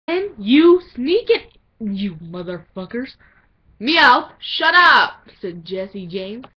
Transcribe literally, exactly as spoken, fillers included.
And you sneak it, you motherfuckers. Meowth, shut up, said Jesse James.